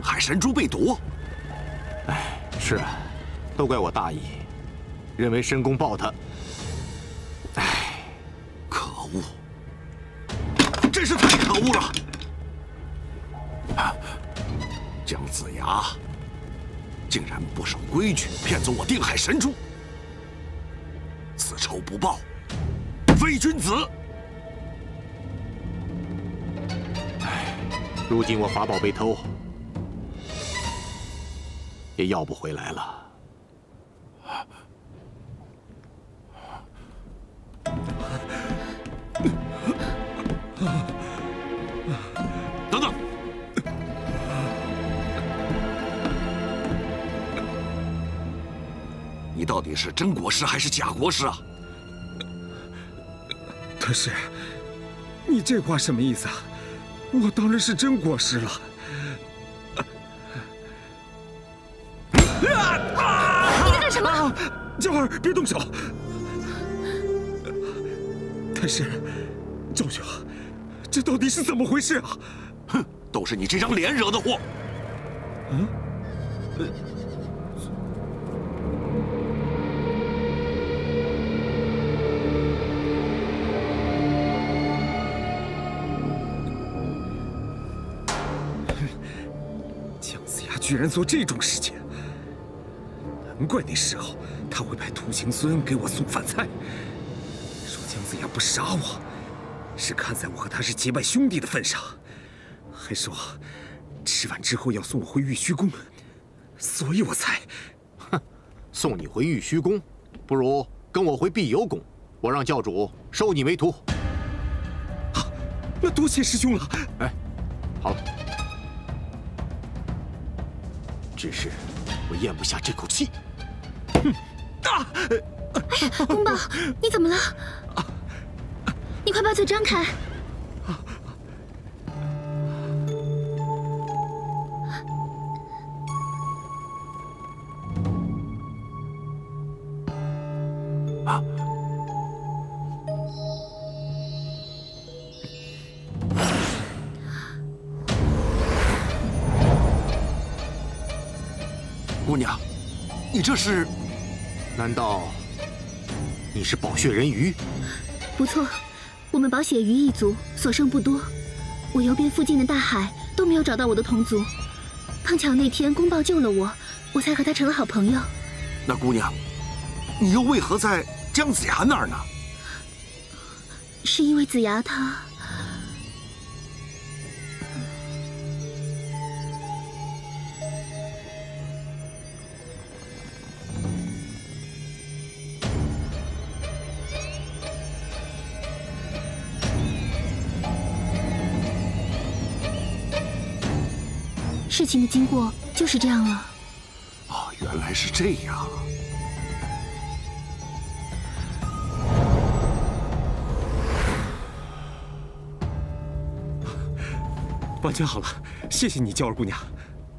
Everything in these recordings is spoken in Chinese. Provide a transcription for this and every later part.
海神珠被夺。 哎，是啊，都怪我大意，认为申公豹他……哎， 可恶！真是太可恶了！姜子牙竟然不守规矩，骗走我定海神珠，此仇不报，非君子！ 哎，如今我法宝被偷，也要不回来了。 等等，你到底是真国师还是假国师啊？ 太师，你这话什么意思啊？我当然是真国师了。 你在干什么？ 娇儿，别动手！太师，赵兄，这到底是怎么回事啊？ 哼，都是你这张脸惹的祸。 嗯，姜子牙居然做这种事情，难怪那时候他会派土行孙给我送饭菜，说姜子牙不杀我，是看在我和他是结拜兄弟的份上。 还说吃完之后要送我回玉虚宫，所以我才…… 哼，送你回玉虚宫，不如跟我回碧游宫，我让教主收你为徒。 好，那多谢师兄了。 哎，好了，只是我咽不下这口气。 哼， 哎，公豹，你怎么了？你快把嘴张开。 啊！姑娘，你这是？ 难道你是饱血人鱼？ 不错，我们饱血鱼一族所剩不多，我游遍附近的大海都没有找到我的同族，碰巧那天公豹救了我，我才和他成了好朋友。 那姑娘，你又为何在？ 姜子牙那儿呢？ 是因为子牙他……事情的经过就是这样了。 哦，原来是这样。 完全好了，谢谢你，娇儿姑娘。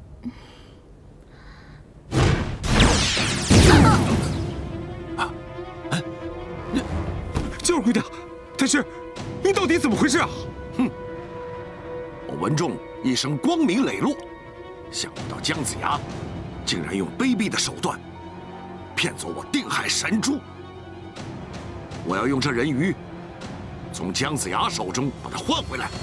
娇儿姑娘，太师，你到底怎么回事啊？ 哼！我文仲一生光明磊落，想不到姜子牙竟然用卑鄙的手段骗走我定海神珠。我要用这人鱼从姜子牙手中把它换回来。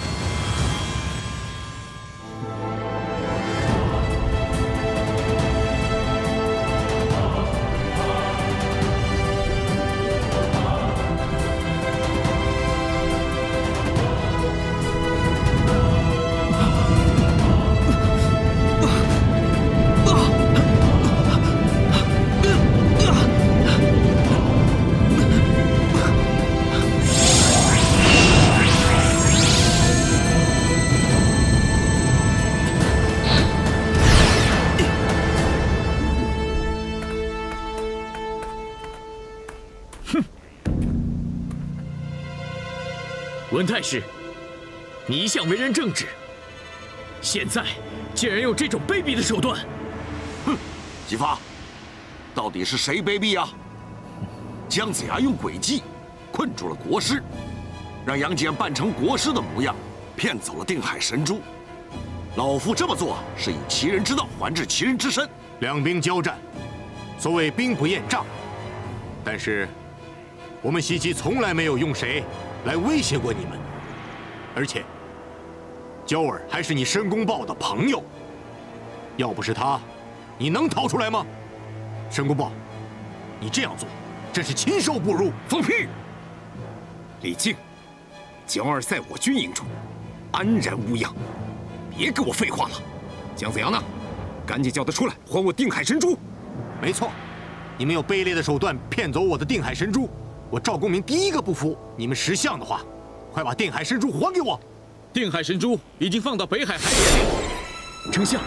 文太师，你一向为人正直，现在竟然用这种卑鄙的手段！ 哼，姬发，到底是谁卑鄙啊？姜子牙用诡计困住了国师，让杨戬扮成国师的模样，骗走了定海神珠。 老夫这么做是以其人之道还治其人之身。 两兵交战，所谓兵不厌诈，但是我们西岐从来没有用谁来威胁过你们，而且焦儿还是你申公豹的朋友，要不是他，你能逃出来吗？申公豹，你这样做真是禽兽不如！ 放屁！李靖，焦儿在我军营中安然无恙，别跟我废话了。姜子牙呢？赶紧叫他出来，还我定海神珠！ 没错，你们用卑劣的手段骗走我的定海神珠，我赵公明第一个不服。你们识相的话，快把定海神珠还给我！ 定海神珠已经放到北海海眼里。丞相，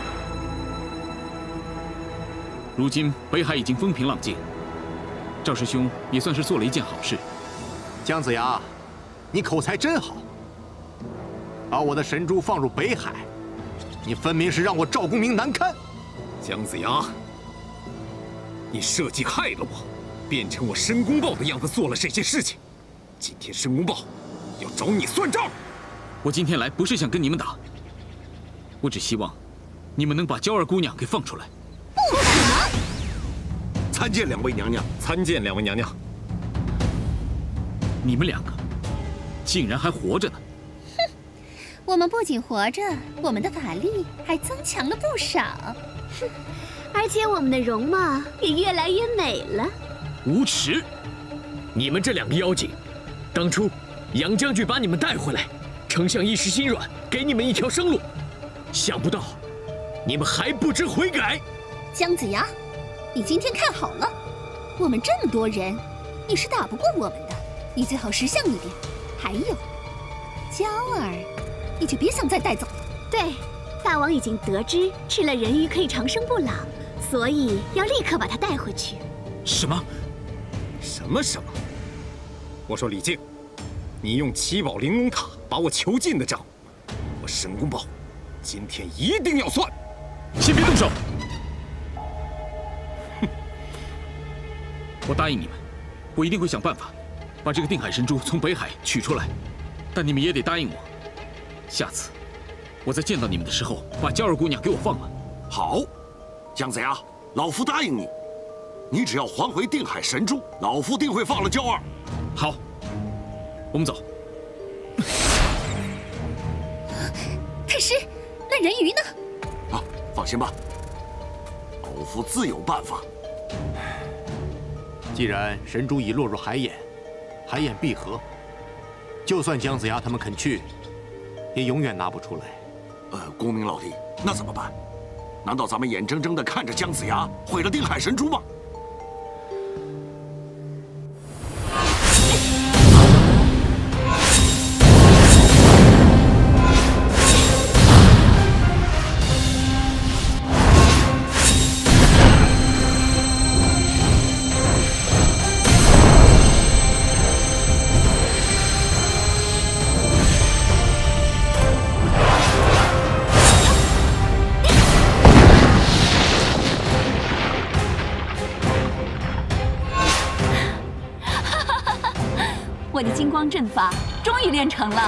如今北海已经风平浪静，赵师兄也算是做了一件好事。 姜子牙，你口才真好，把我的神珠放入北海，你分明是让我赵公明难堪。 姜子牙，你设计害了我，变成我申公豹的样子做了这些事情。今天申公豹要找你算账。 我今天来不是想跟你们打，我只希望你们能把娇儿姑娘给放出来。 不可能！ 参见两位娘娘。 参见两位娘娘。 你们两个竟然还活着呢！ 哼，我们不仅活着，我们的法力还增强了不少。哼，而且我们的容貌也越来越美了。 无耻！你们这两个妖精，当初杨将军把你们带回来，丞相一时心软，给你们一条生路，想不到你们还不知悔改。 姜子牙，你今天看好了，我们这么多人，你是打不过我们的，你最好识相一点。还有，娇儿，你就别想再带走了。对，大王已经得知吃了人鱼可以长生不老，所以要立刻把她带回去。 什么？ 什么？我说李靖，你用七宝玲珑塔把我囚禁的账，我申公豹今天一定要算。 先别动手！哼，我答应你们，我一定会想办法把这个定海神珠从北海取出来，但你们也得答应我，下次我在见到你们的时候，把娇儿姑娘给我放了。 好，姜子牙，老夫答应你，你只要还回定海神珠，老夫定会放了娇儿。 好，我们走。 太师，那人鱼呢？ 啊，放心吧，老夫自有办法。 既然神珠已落入海眼，海眼闭合，就算姜子牙他们肯去，也永远拿不出来。 公明老弟，那怎么办？难道咱们眼睁睁地看着姜子牙毁了定海神珠吗？ 我的金光阵法终于练成了。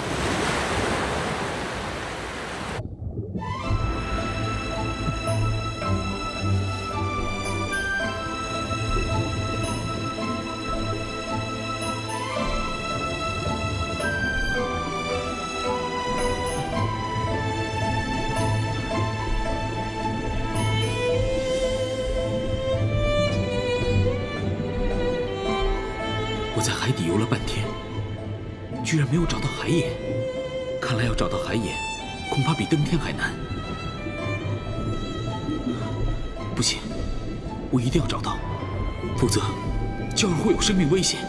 我在海底游了半天，居然没有找到海眼。看来要找到海眼，恐怕比登天还难。不行，我一定要找到，否则娇儿会有生命危险。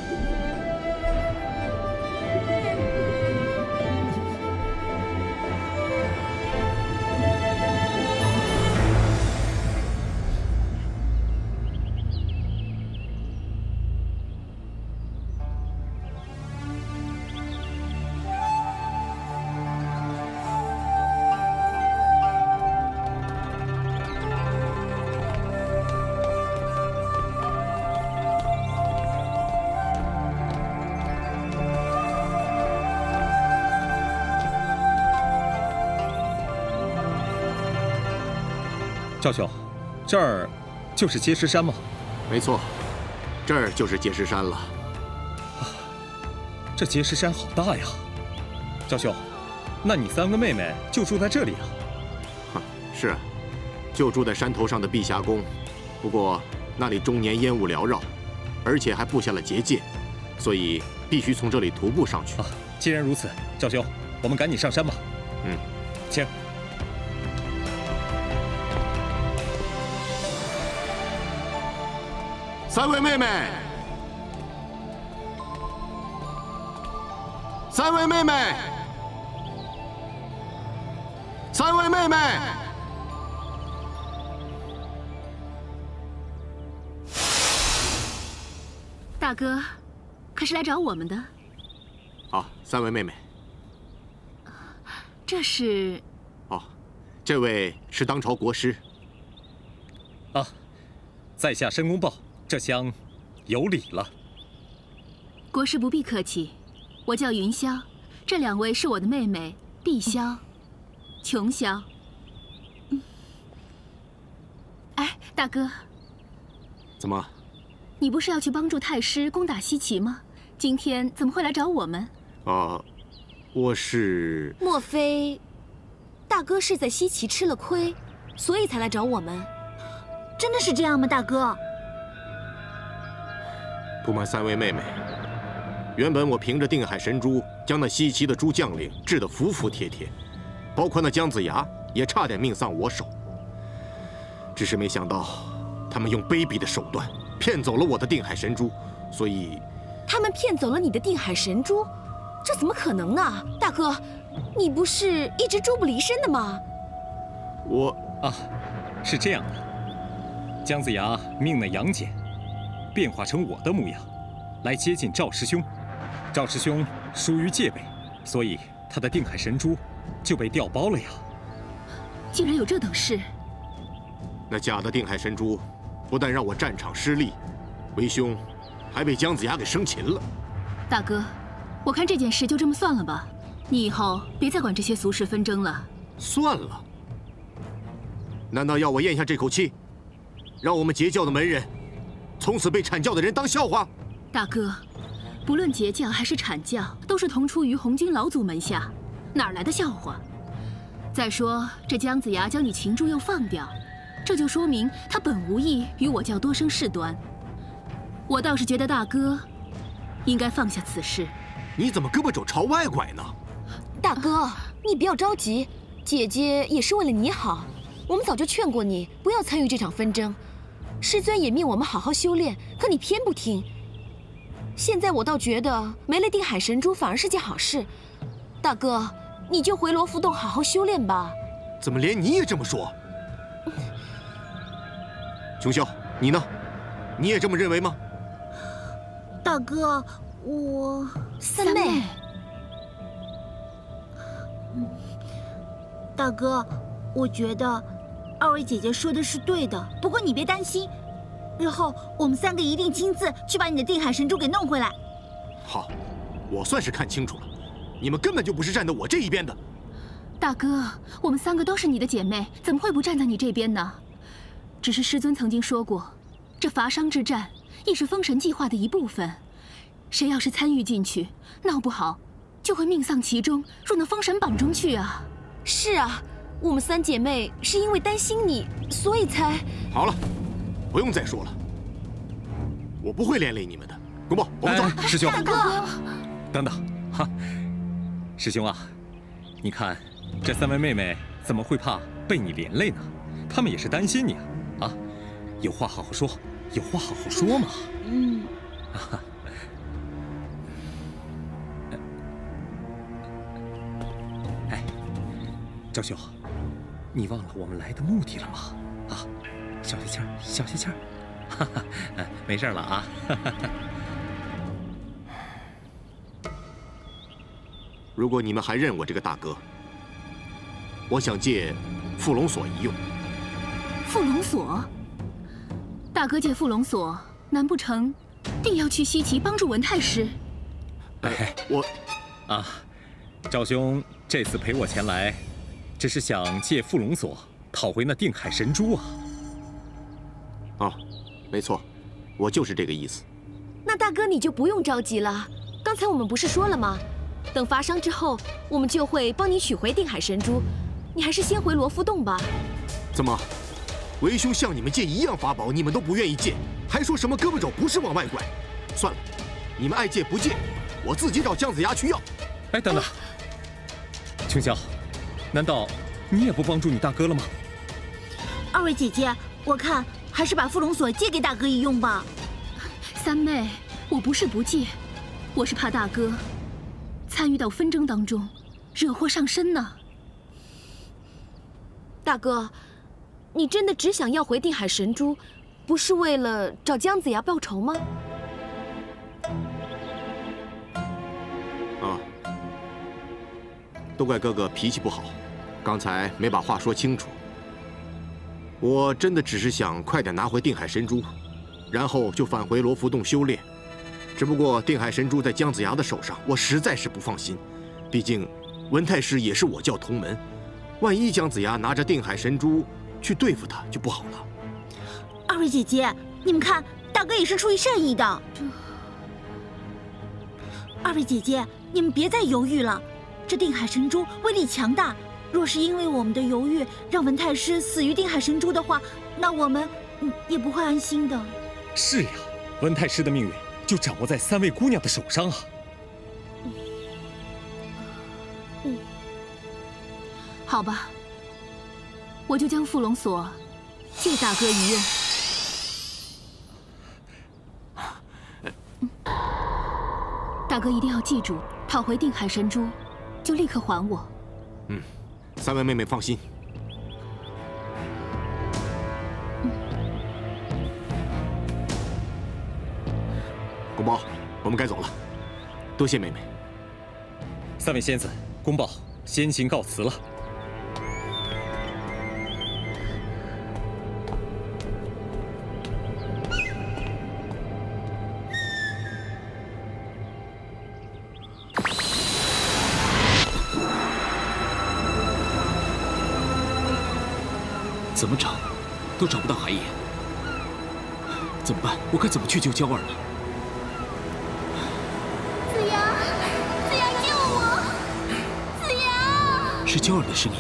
赵兄，这儿就是碣石山吗？ 没错，这儿就是碣石山了。 这碣石山好大呀！赵兄，那你3个妹妹就住在这里啊？ 是啊，就住在山头上的碧霞宫，不过那里终年烟雾缭绕，而且还布下了结界，所以必须从这里徒步上去。 既然如此，赵兄，我们赶紧上山吧。请。 3位妹妹，3位妹妹，3位妹妹。 大哥，可是来找我们的？ 好，3位妹妹。 这是？ 哦，这位是当朝国师。 在下申公豹，这厢有礼了。 国师不必客气，我叫云霄，这2位是我的妹妹碧霄、琼霄。哎，大哥， 怎么？ 你不是要去帮助太师攻打西岐吗？今天怎么会来找我们？ 我是…… 莫非大哥是在西岐吃了亏，所以才来找我们？真的是这样吗，大哥？ 不瞒3位妹妹，原本我凭着定海神珠将那西岐的诸将领治得服服帖帖，包括那姜子牙也差点命丧我手。只是没想到，他们用卑鄙的手段骗走了我的定海神珠，所以…… 他们骗走了你的定海神珠？这怎么可能呢？大哥，你不是一直珠不离身的吗？ 是这样的。姜子牙命那杨戬变化成我的模样，来接近赵师兄。赵师兄疏于戒备，所以他的定海神珠就被调包了呀。 竟然有这等事！ 那假的定海神珠，不但让我战场失利，为兄还被姜子牙给生擒了。 大哥，我看这件事就这么算了吧，你以后别再管这些俗世纷争了。 算了？难道要我咽下这口气，让我们截教的门人从此被阐教的人当笑话？ 大哥，不论截教还是阐教，都是同出于红军老祖门下，哪来的笑话？再说这姜子牙将你擒住又放掉，这就说明他本无意与我教多生事端。我倒是觉得大哥应该放下此事。 你怎么胳膊肘朝外拐呢？ 大哥，你不要着急，姐姐也是为了你好。我们早就劝过你不要参与这场纷争，师尊也命我们好好修炼，可你偏不听。现在我倒觉得没了定海神珠反而是件好事。大哥，你就回罗浮洞好好修炼吧。 怎么连你也这么说？琼霄，你呢？你也这么认为吗？ 大哥，我…… 三妹， 大哥，我觉得2位姐姐说的是对的，不过你别担心，日后我们3个一定亲自去把你的定海神珠给弄回来。 好，我算是看清楚了，你们根本就不是站在我这一边的。 大哥，我们3个都是你的姐妹，怎么会不站在你这边呢？只是师尊曾经说过，这伐商之战亦是封神计划的一部分，谁要是参与进去，闹不好就会命丧其中，入那封神榜中去啊！ 是啊，我们3姐妹是因为担心你，所以才…… 好了，不用再说了，我不会连累你们的。公豹，我们走。 师兄， 大哥， 等等，哈，师兄啊，你看这3位妹妹怎么会怕被你连累呢？她们也是担心你啊！有话好好说，有话好好说嘛。哎，赵兄，你忘了我们来的目的了吗？啊，小心气儿，小心气儿。哈哈，没事了啊。 如果你们还认我这个大哥，我想借缚龙锁一用。 缚龙锁？大哥借缚龙锁，难不成定要去西岐帮助文太师？ 我…… 赵兄这次陪我前来，只是想借缚龙锁讨回那定海神珠啊！ 哦，没错，我就是这个意思。 那大哥你就不用着急了，刚才我们不是说了吗？等发伤之后，我们就会帮你取回定海神珠。你还是先回罗浮洞吧。 怎么，为兄向你们借一样法宝，你们都不愿意借，还说什么胳膊肘不是往外拐？算了，你们爱借不借，我自己找姜子牙去要。 哎，等等，琼瑶，难道你也不帮助你大哥了吗？ 二位姐姐，我看还是把缚龙锁借给大哥一用吧。 三妹，我不是不借，我是怕大哥参与到纷争当中，惹祸上身呢。 大哥，你真的只想要回定海神珠，不是为了找姜子牙报仇吗？ 啊，都怪哥哥脾气不好，刚才没把话说清楚。我真的只是想快点拿回定海神珠，然后就返回罗浮洞修炼。只不过定海神珠在姜子牙的手上，我实在是不放心。毕竟文太师也是我教同门，万一姜子牙拿着定海神珠去对付他，就不好了。 二位姐姐，你们看，大哥也是出于善意的。二位姐姐，你们别再犹豫了，这定海神珠威力强大，若是因为我们的犹豫让文太师死于定海神珠的话，那我们也不会安心的。 是呀，文太师的命运就掌握在3位姑娘的手上啊。 好吧，我就将缚龙锁借大哥一用。大哥一定要记住，讨回定海神珠，就立刻还我。 3位妹妹放心。公豹，我们该走了，多谢妹妹。 3位仙子，公豹先行告辞了。 怎么找，都找不到海眼，怎么办？我该怎么去救娇儿呢？ 子牙，子牙救我！子牙， 是娇儿的声音。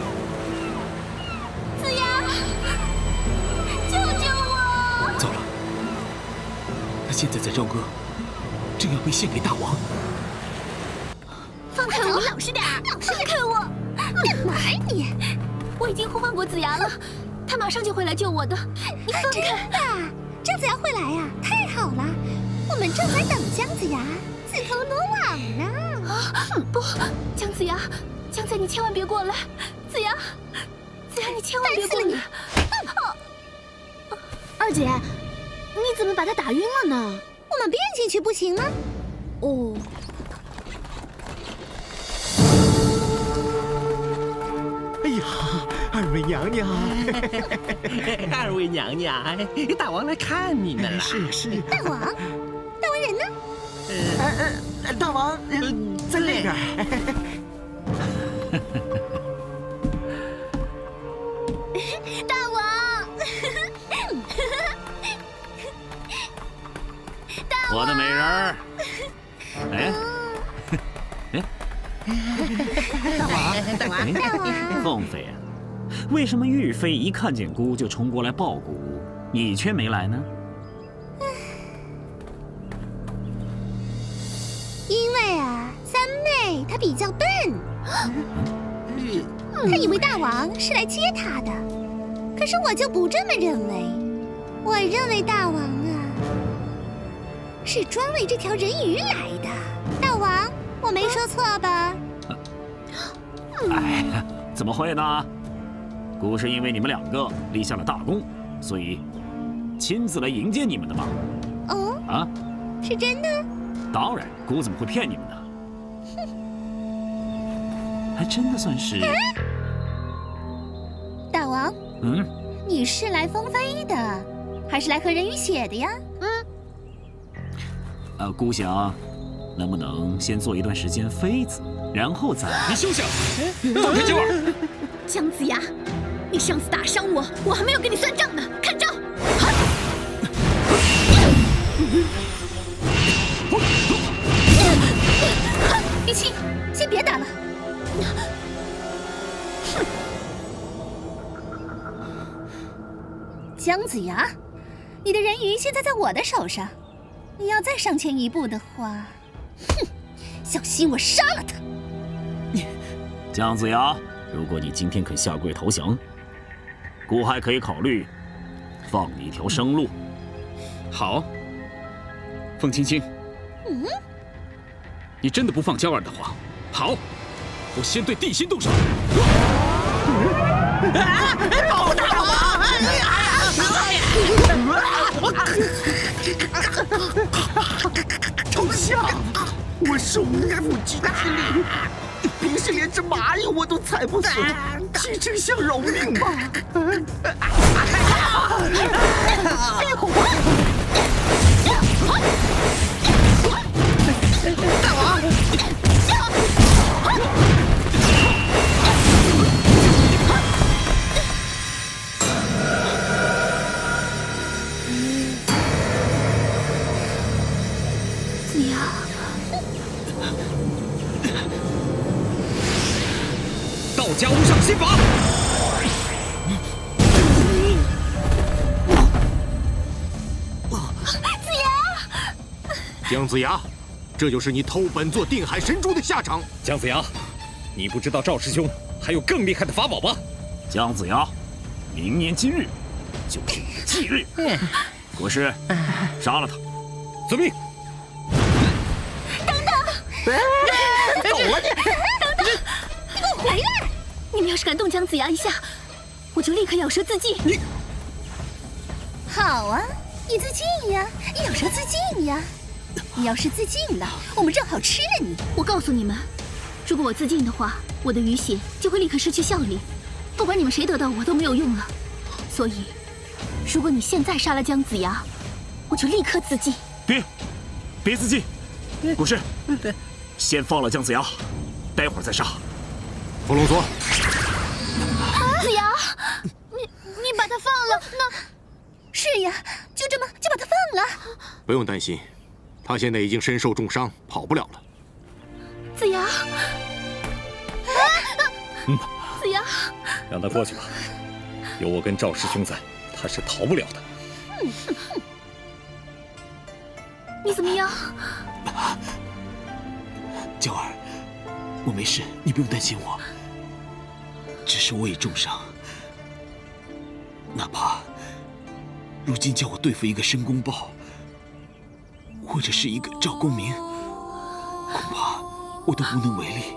子牙，救救我！ 糟了，他现在在朝歌，正要被献给大王。 放开我！老实点，放开我！哪你？ 我已经呼唤过子牙了，他马上就会来救我的。你放开！ 真的，姜子牙会来呀，太好了！我们正在等姜子牙自投罗网呢。 不，姜子牙，姜仔，你千万别过来！子牙，你千万别过来！ 二姐，你怎么把他打晕了呢？ 我们变进去不行吗？ 哦。 哎呀，2位娘娘 ，2位娘娘，大王来看你们了。 是。 大王人呢？ 大王在那边。 大王， 我的美人儿， 大王， 凤飞啊，为什么玉妃一看见姑就冲过来抱姑，你却没来呢？ 因为啊，三妹她比较笨，她以为大王是来接她的，可是我就不这么认为，我认为大王啊是专为这条人鱼来的。大王，我没说错吧？ 哎，怎么会呢？姑是因为你们2个立下了大功，所以亲自来迎接你们的嘛。 哦， 啊， 是真的？ 当然，姑怎么会骗你们呢？还真的算是。 大王，你是来封妃的，还是来喝人鱼血的呀？ 姑想，能不能先做一段时间妃子，然后再…… 你休想！放开娇儿！ 姜子牙， 你上次打伤我，我还没有跟你算账呢，看招！ 玉清，先别打了。哼！姜子牙，你的人鱼现在在我的手上，你要再上前一步的话，哼，小心我杀了他！ 姜子牙，如果你今天肯下跪投降，孤还可以考虑放你一条生路。 好，凤青青，你真的不放娇儿的话，好，我先对地心动手。 保护大王！ 丞相，我手无缚鸡之力，平时连只蚂蚁我都踩不死，请丞相饶命吧！ 大王！ 子牙， 道家无上心法。 姜子牙，这就是你偷本做定海神珠的下场。 姜子牙，你不知道赵师兄还有更厉害的法宝吧？ 姜子牙，明年今日就是你的忌日。国师，杀了他！ 遵命。 等等， 走了你！ 等等，你给我回来！你们要是敢动姜子牙一下，我就立刻咬舌自尽。 你好啊，你自尽呀，咬舌自尽呀。你要是自尽了，我们正好吃了你。 我告诉你们，如果我自尽的话，我的鱼血就会立刻失去效力，不管你们谁得到我都没有用了。所以，如果你现在杀了姜子牙，我就立刻自尽。 别自尽，国师，先放了姜子牙，待会儿再杀。 伏龙锁。 子牙，你把他放了，那是呀，就这么就把他放了。 不用担心。他现在已经身受重伤，跑不了了。 子牙，子牙， 让他过去吧，有我跟赵师兄在，他是逃不了的。 你怎么样？ 娇儿，我没事，你不用担心我。只是我已重伤，哪怕如今叫我对付一个申公豹，或者是一个赵公明，恐怕我都无能为力。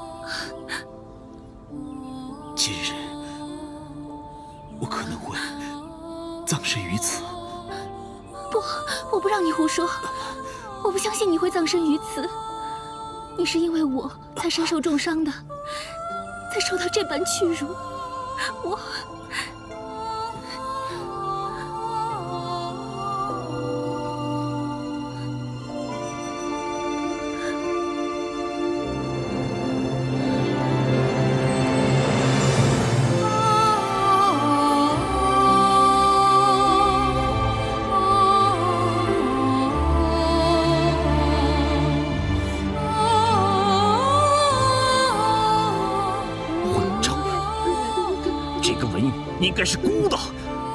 今日我可能会葬身于此。 不，我不让你胡说，我不相信你会葬身于此。你是因为我才身受重伤的，才受到这般屈辱。我。 应该是孤的。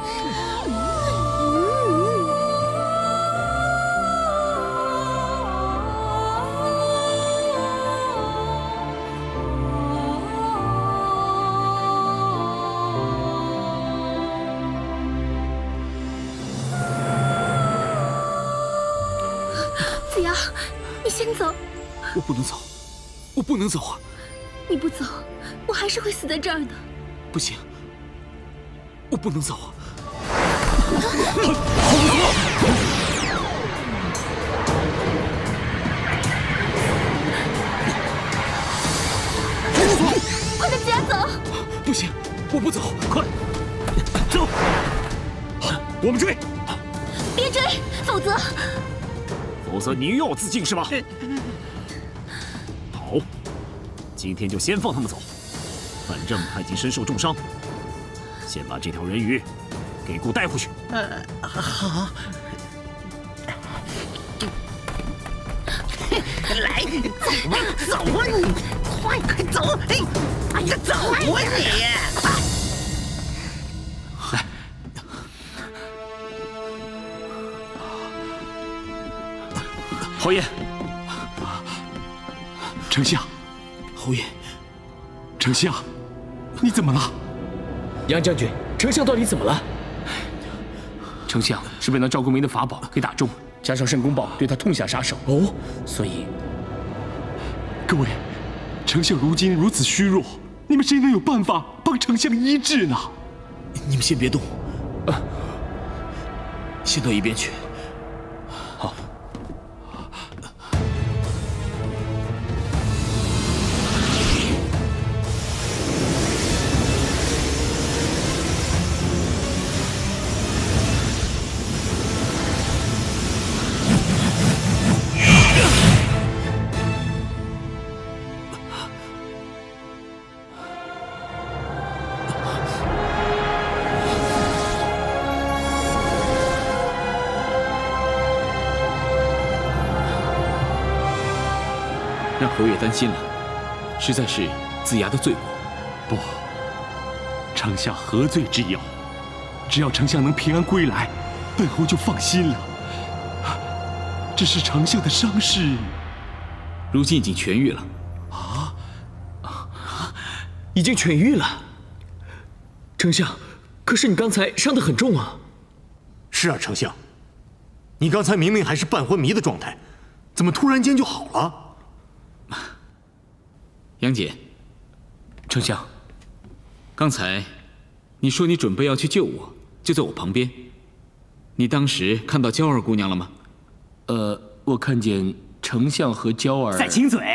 子牙，你先走。 我不能走，我不能走啊！ 你不走，我还是会死在这儿的。 不行。我不能走啊！ 快跟子牙走！ 不行，我不走，快走！我们追！ 别追，否则你又要自尽是吧？好，今天就先放他们走，反正他已经身受重伤。 先把这条人鱼给我带回去。 好。来，走啊你！快走！哎呀，走啊你！ 来，侯爷， 丞相， 侯爷， 丞相，你怎么了？ 杨将军，丞相到底怎么了？ 丞相是被那赵公明的法宝给打中，加上申公豹对他痛下杀手， 哦， 所以各位，丞相如今如此虚弱，你们谁能有办法帮丞相医治呢？ 你们先别动，先到一边去。好。让侯爷担心了，实在是子牙的罪过。 不，丞相何罪之有？只要丞相能平安归来，本侯就放心了。只是丞相的伤势， 如今已经痊愈了。 已经痊愈了。丞相，可是你刚才伤得很重啊。 是啊，丞相，你刚才明明还是半昏迷的状态，怎么突然间就好了？ 杨戬，丞相，刚才你说你准备要去救我，就在我旁边。你当时看到娇儿姑娘了吗？ 我看见丞相和娇儿在亲嘴。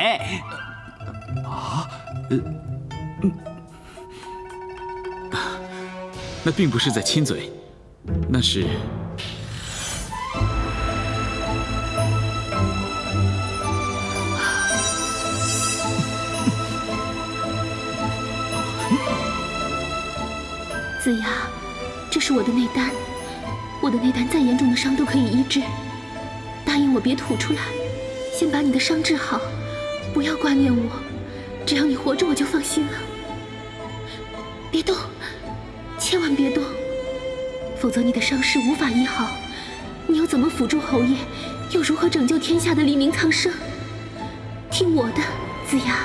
那并不是在亲嘴，那是…… 子牙，这是我的内丹，我的内丹再严重的伤都可以医治。答应我别吐出来，先把你的伤治好，不要挂念我，只要你活着我就放心了。别动，千万别动，否则你的伤势无法医好，你又怎么辅助侯爷，又如何拯救天下的黎民苍生？听我的，子牙。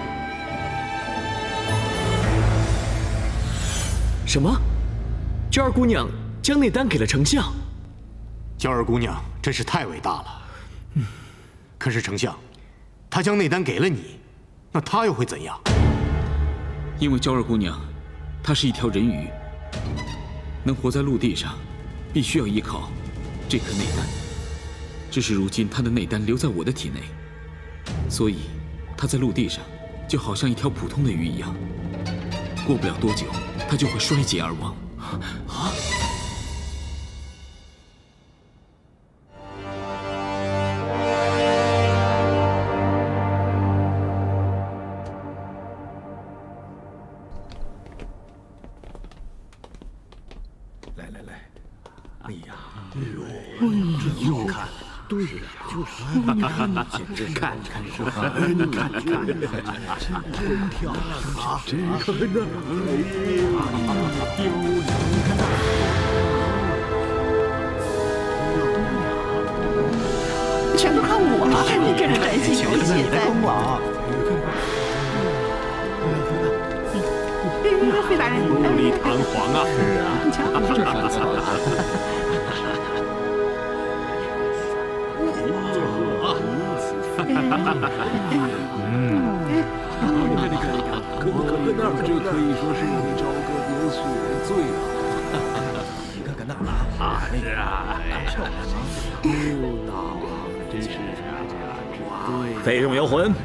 什么？娇儿姑娘将内丹给了丞相？ 娇儿姑娘真是太伟大了。可是丞相，她将内丹给了你，那她又会怎样？ 因为娇儿姑娘，她是一条人鱼，能活在陆地上，必须要依靠这颗内丹。只是如今她的内丹留在我的体内，所以她在陆地上就好像一条普通的鱼一样，过不了多久，她就会衰竭而亡。 对呀，就是，简直看看是吧？你看，真漂亮啊！这个呢，丢脸！ 全都靠我，你跟着担心有几的功劳。费大人， 富丽堂皇啊！ 是啊，这很错了。 这可以说是你朝歌别墅人最了。你看看那拉，是啊，大王真是费仲游魂，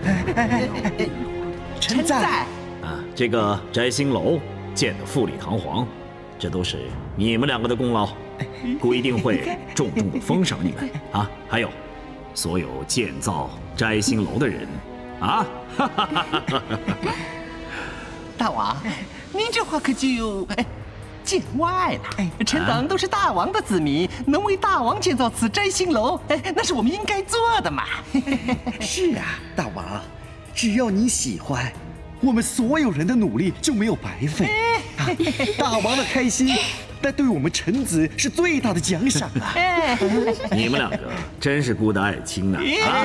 臣在。 这个摘星楼建得富丽堂皇，这都是你们两个的功劳，故一定会重重的封赏你们啊！还有，所有建造摘星楼的人，啊！ 大王，您这话可就见外了。臣等都是大王的子民，能为大王建造此摘星楼，那是我们应该做的嘛。 是啊，大王，只要你喜欢，我们所有人的努力就没有白费。大王的开心，那对我们臣子是最大的奖赏啊！ 你们两个真是孤的爱卿呢啊！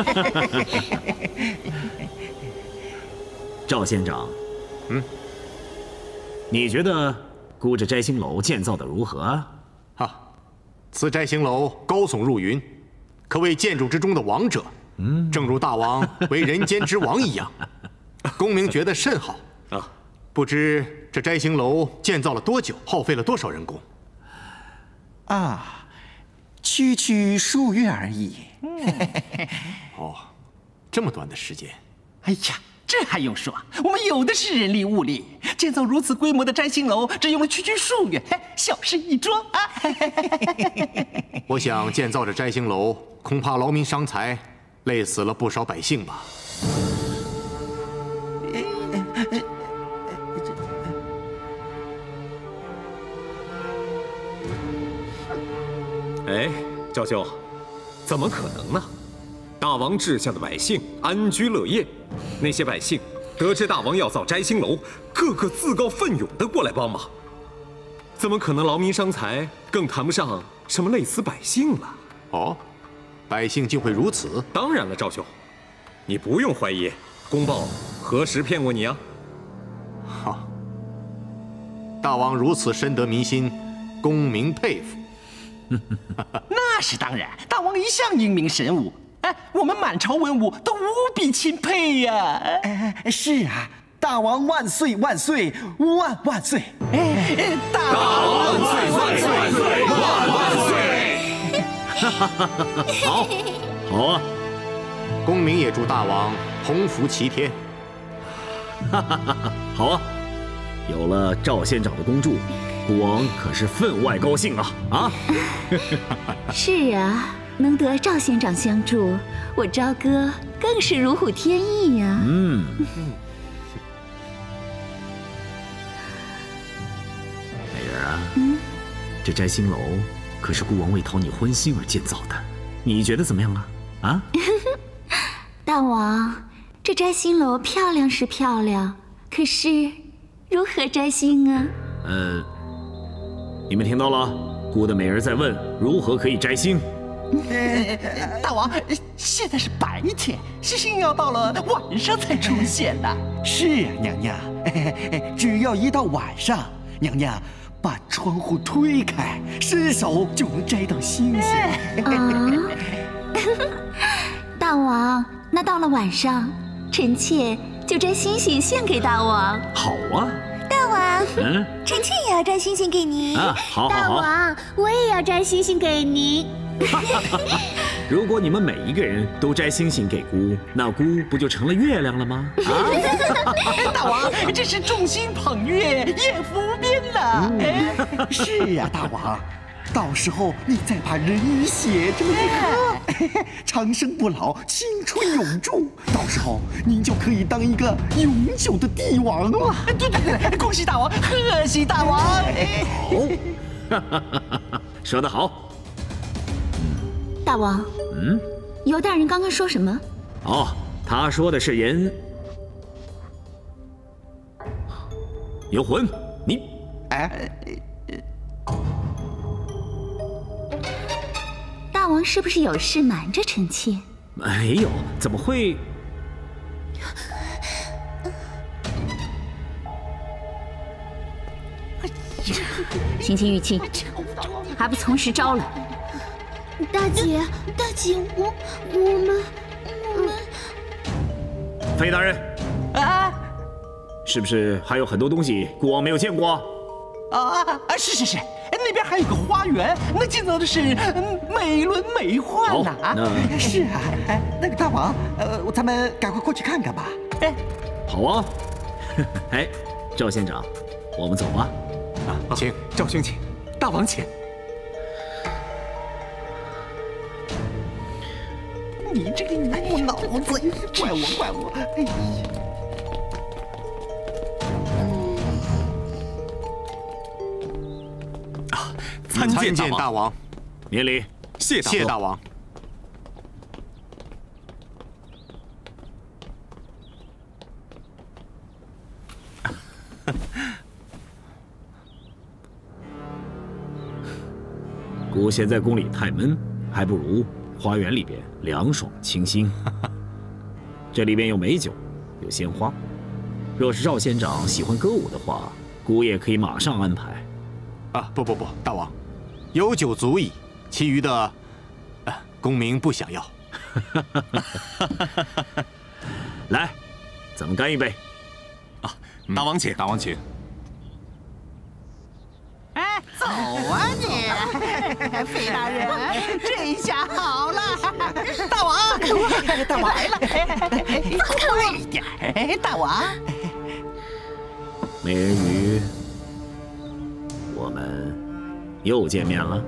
赵县长，你觉得孤这摘星楼建造的如何啊？ 此摘星楼高耸入云，可谓建筑之中的王者。正如大王为人间之王一样，公明觉得甚好啊。不知这摘星楼建造了多久，耗费了多少人工？ 啊，区数月而已。 哦，这么短的时间。 哎呀，这还用说？我们有的是人力物力，建造如此规模的摘星楼，只用了区数月，小事一桩啊。 我想建造这摘星楼，恐怕劳民伤财，累死了不少百姓吧。 哎，赵兄，怎么可能呢？大王治下的百姓安居乐业，那些百姓得知大王要造摘星楼，个个自告奋勇地过来帮忙，怎么可能劳民伤财？更谈不上什么累死百姓了。 哦，百姓竟会如此？ 当然了，赵兄，你不用怀疑，公报何时骗过你啊？ 好，大王如此深得民心，公明佩服。 那是当然，大王一向英明神武，我们满朝文武都无比钦佩呀。 是啊，大王万岁万岁万万岁！ 大王万岁万岁万岁！ 好，好啊！ 公明也祝大王鸿福齐天。 好啊！有了赵县长的恭祝，孤王可是分外高兴啊！啊！ 是啊，能得赵县长相助，我朝歌更是如虎添翼呀。 美人啊，这摘星楼可是孤王为讨你欢心而建造的，你觉得怎么样啊？啊？ 大王，这摘星楼漂亮是漂亮，可是如何摘星啊？ 你们听到了？孤的美人在问如何可以摘星。 大王，现在是白天，星星要到了晚上才出现的。 是啊，娘娘，只要一到晚上，娘娘把窗户推开，伸手就能摘到星星。 大王，那到了晚上，臣妾就摘星星献给大王。 好啊。 大王，臣妾也要摘星星给您。 好。 大王，我也要摘星星给您。 如果你们每一个人都摘星星给孤，那孤不就成了月亮了吗？ 大王，这是众星捧月，艳福无边了。 是啊，大王，到时候你再把人鱼血这么一喝，长生不老，青春永驻。到时候您就可以当一个永久的帝王了。 对，恭喜大王，贺喜大王！ 好，说得好。 大王，尤大人刚刚说什么？ 哦，他说的是游魂，你， 大王是不是有事瞒着臣妾？ 没有，怎么会？ 心清玉清，还不从实招来？ 大姐，我们， 飞大人，是不是还有很多东西孤王没有见过？ 是，那边还有个花园，那建造的是美轮美奂呢。 是啊，那个大王，咱们赶快过去看看吧。 好啊。赵县长，我们走吧。 请赵兄请，大王请。 你这个木脑子，怪我！哎呀！ 参见大王。 免礼。 谢大王。 姑嫌在宫里太闷，还不如花园里边凉爽清新。这里边有美酒，有鲜花。若是赵县长喜欢歌舞的话，姑也可以马上安排。 啊，不，大王，有酒足矣，其余的，公明不想要。 来，咱们干一杯。 啊，大王请，大王请。 哎，走啊你，费大人，这下好了，大王，大王来了，快一点，大王。 美人鱼，我们又见面了，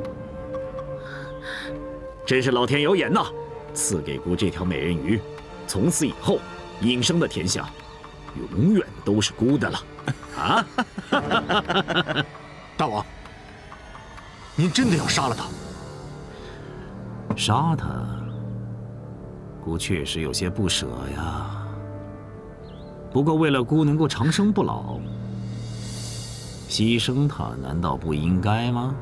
真是老天有眼呐！赐给姑这条美人鱼，从此以后，隐生的天下永远都是姑的了。啊！ 大王，您真的要杀了他？ 杀他，姑确实有些不舍呀。不过为了姑能够长生不老，牺牲他难道不应该吗？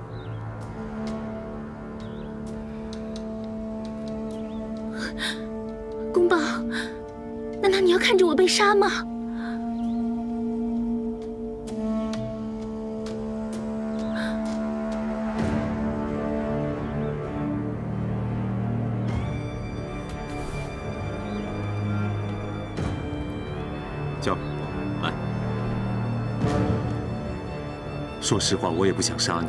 公豹，难道你要看着我被杀吗？ 娇儿，来。说实话，我也不想杀你，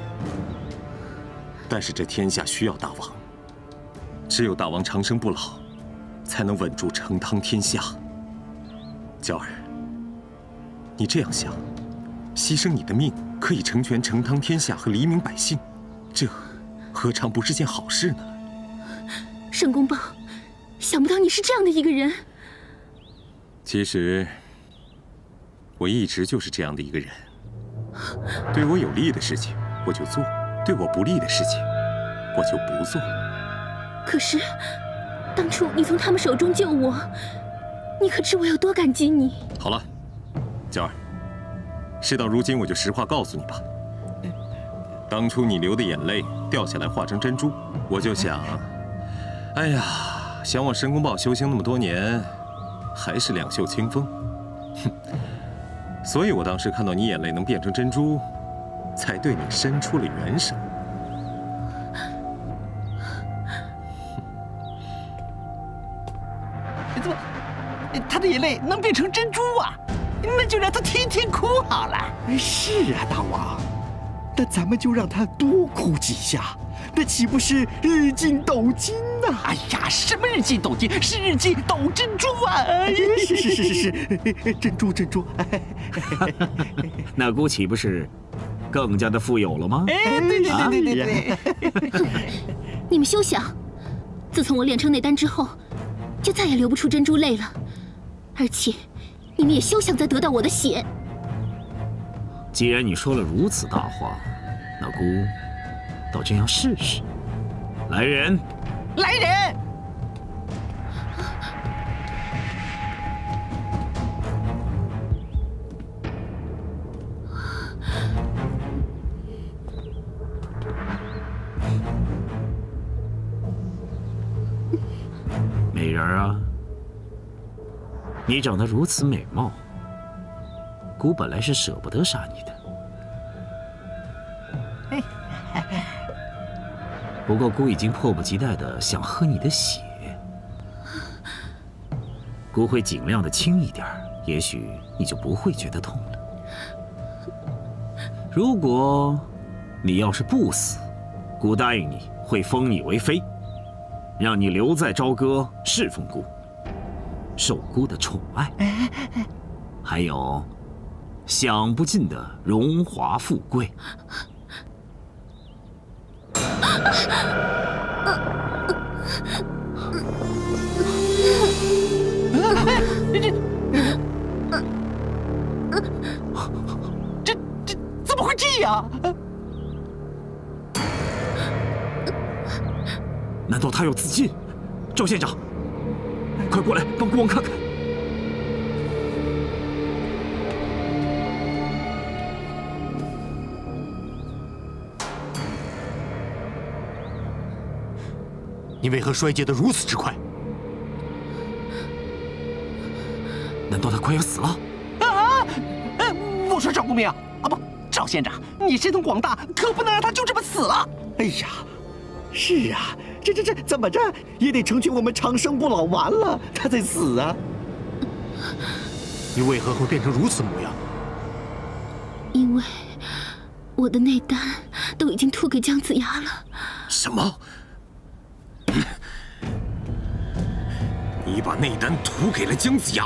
但是这天下需要大王，只有大王长生不老，才能稳住成汤天下。娇儿，你这样想，牺牲你的命可以成全成汤天下和黎民百姓，这何尝不是件好事呢？ 圣公豹，想不到你是这样的一个人。 其实，我一直就是这样的一个人。对我有利的事情我就做，对我不利的事情我就不做。 可是，当初你从他们手中救我，你可知我有多感激你？ 好了，娇儿，事到如今我就实话告诉你吧。当初你流的眼泪掉下来化成珍珠，我就想，哎呀，想我申公豹修行那么多年，还是两袖清风。哼，所以我当时看到你眼泪能变成珍珠，才对你伸出了援手。 怎么，他的眼泪能变成珍珠啊？那就让他天天哭好了。 是啊，大王，那咱们就让他多哭几下，那岂不是日进斗金呐？ 哎呀，什么日进斗金，是日进斗珍珠啊！ 是，珍珠。 那姑岂不是更加的富有了吗？ 哎，对。 你们休想！自从我炼成内丹之后，就再也流不出珍珠泪了，而且你们也休想再得到我的血。 既然你说了如此大话，那姑倒真要试试。来人！ 来人！ 美人儿啊，你长得如此美貌，姑本来是舍不得杀你的。不过姑已经迫不及待的想喝你的血，姑会尽量的轻一点，也许你就不会觉得痛了。如果你要是不死，姑答应你会封你为妃，让你留在朝歌侍奉姑，受姑的宠爱，还有享不尽的荣华富贵。 这怎么会这样？ 难道他要自尽？赵县长，快过来帮国王看看。 你为何衰竭得如此之快？ 难道他快要死了？ 啊！我说赵公明啊，不，赵县长，你神通广大，可不能让他就这么死了。 哎呀，是啊，这怎么着也得成全我们长生不老丸了，他才死啊！ 你为何会变成如此模样？ 因为我的内丹都已经吐给姜子牙了。 什么？你把内丹吐给了姜子牙？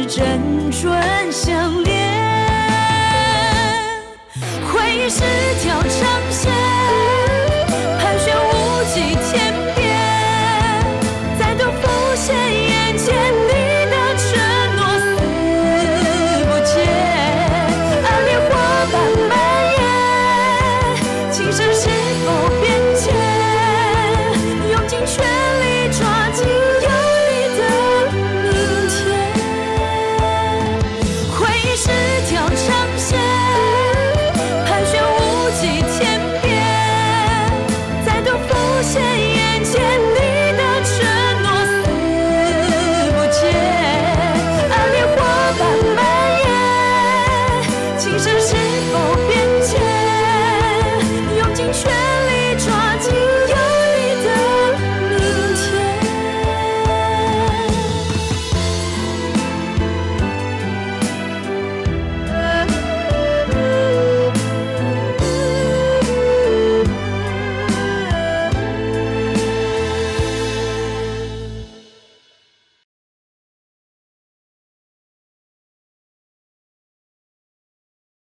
是条